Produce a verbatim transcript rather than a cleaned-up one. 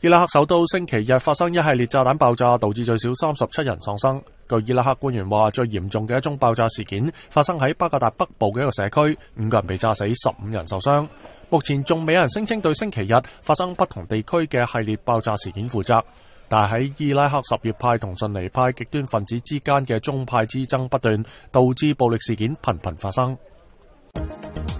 伊拉克首都星期日發生一系列炸彈爆炸，導致最少三十七人喪生。據伊拉克官員話，最嚴重嘅一宗爆炸事件發生喺巴格達北部嘅一個社區，五個人被炸死，十五人受傷。目前仲未有人聲稱對星期日發生不同地區嘅系列爆炸事件負責，但係喺伊拉克什葉派同遜尼派極端分子之間嘅宗派之爭不斷，導致暴力事件頻頻發生。